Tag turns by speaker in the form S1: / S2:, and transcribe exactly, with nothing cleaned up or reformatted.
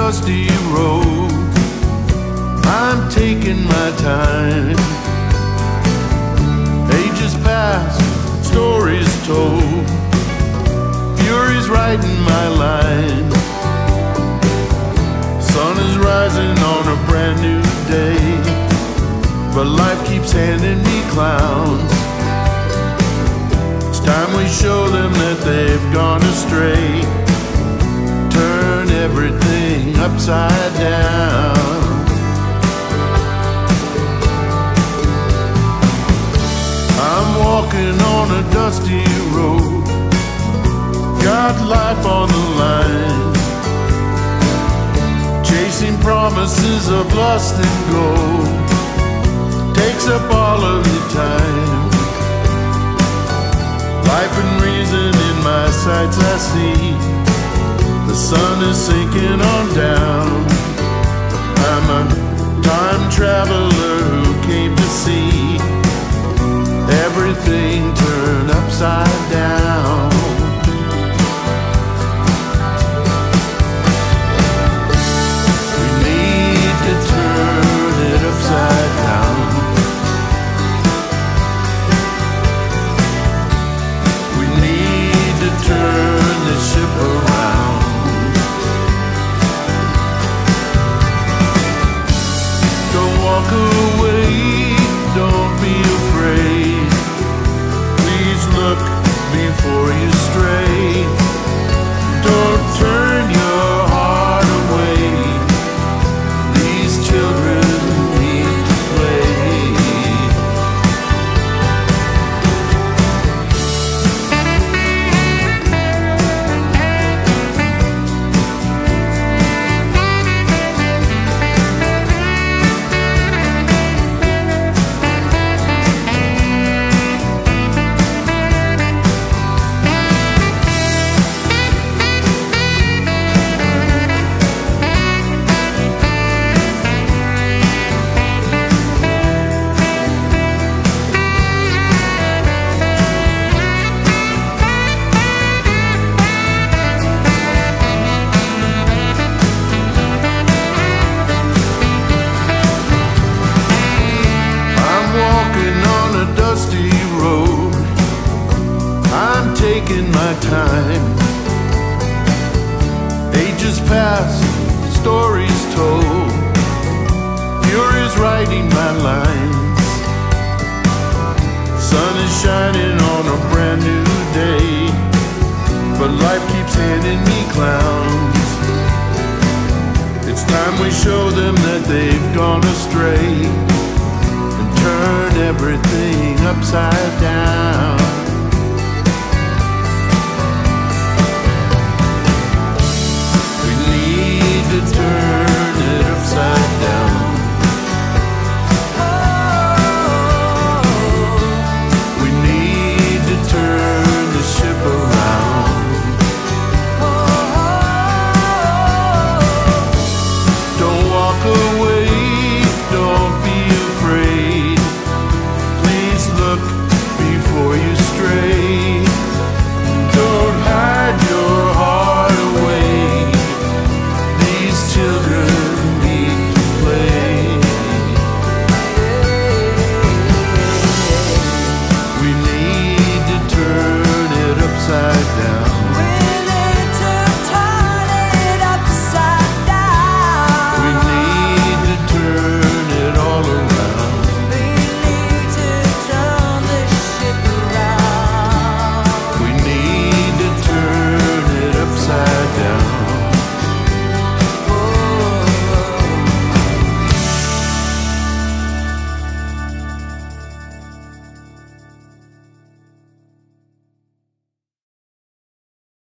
S1: dusty road. I'm taking my time. Ages past, stories told, fury's writing my line. Sun is rising on a brand new day, but life keeps handing me clowns. It's time we show them that they've gone astray. Turn everything upside down. I'm walking on a dusty road, got life on the line, chasing promises of lust and gold, takes up all of the time. Life and reason in my sights I see, the sun is sinking on down. I'm a time traveler who came to see everything turn upside down. We need to turn it upside down. We need to turn the ship around. Don't walk away, don't be afraid. Look before you stray. Don't turn your heart away. These children need to play. Taking my time. Ages past, stories told, fury's writing my lines. Sun is shining on a brand new day, but life keeps handing me clowns. It's time we show them that they've gone astray and turn everything upside down.